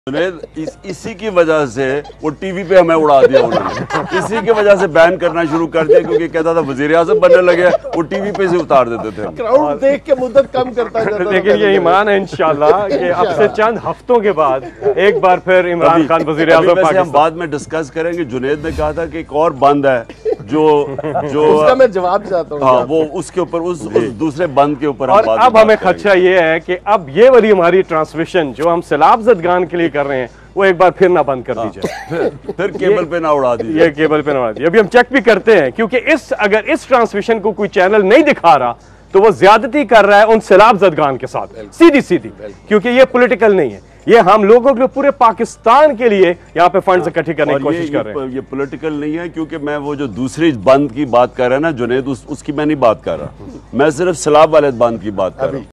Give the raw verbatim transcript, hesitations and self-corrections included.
जुनैद इस, इसी की वजह से वो टीवी पे हमें उड़ा दिया उन्होंने। इसी की वजह से बैन करना शुरू कर दिया क्योंकि कहता था वजीर आज़म बनने लगे, वो टीवी पे से उतार देते थे। क्राउड देख के मुद्दत कम करता जाता। लेकिन ये ईमान है इंशाल्लाह कि अब से चंद हफ्तों के बाद एक बार फिर इमरान खान वजीर आज़म पाकिस्तान। हम बाद में डिस्कस करेंगे। जुनैद ने कहा था कि एक और बंद है जो जो उसका मैं जवाब चाहता हूँ। हाँ, वो उसके ऊपर उस, उस दूसरे बंद के ऊपर और अब हमें खदशा ये है कि अब ये वाली हमारी ट्रांसमिशन जो हम सैलाब ज़दगान के लिए कर रहे हैं वो एक बार फिर ना बंद कर दी जाए। फिर, फिर केबल पे ना उड़ा दी। ये केबल पे ना उड़ा दी। अभी हम चेक भी करते हैं क्योंकि इस अगर इस ट्रांसमिशन को कोई चैनल नहीं दिखा रहा तो वो ज्यादती कर रहा है उन सैलाब ज़दगान के साथ सीधी सीधी, क्योंकि ये पॉलिटिकल नहीं है, ये हम लोगों के पूरे पाकिस्तान के लिए यहाँ पे फंड्स इकट्ठी करने की कोशिश कर रहे हैं। ये पॉलिटिकल नहीं है क्योंकि मैं वो जो दूसरी बंद की बात कर रहा है ना जुनैद, उस, उसकी मैं नहीं बात कर रहा, मैं सिर्फ सैलाब वाले बंद की बात कर रहा हूँ।